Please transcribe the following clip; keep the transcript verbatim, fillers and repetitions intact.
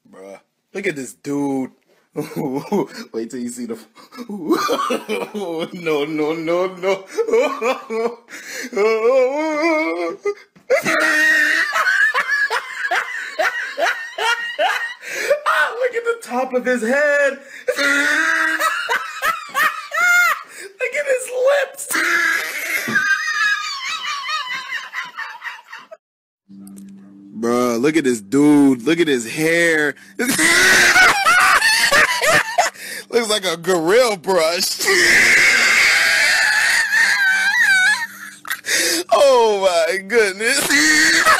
Bruh, look at this dude. Wait till you see the. No, no, no, no. Ah, look at the top of his head. Look at his lips. Bruh, look at this dude. Look at his hair. Looks like a gorilla brush. Oh my goodness.